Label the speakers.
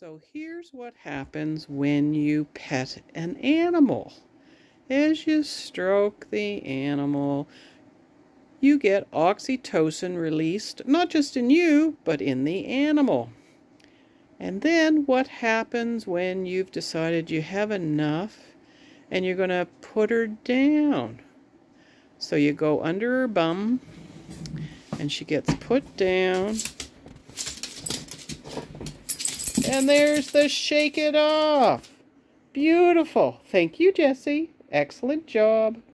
Speaker 1: So here's what happens when you pet an animal. As you stroke the animal, you get oxytocin released, not just in you, but in the animal. And then what happens when you've decided you have enough and you're going to put her down? So you go under her bum and she gets put down. And there's the shake it off. Beautiful. Thank you, Jessie. Excellent job.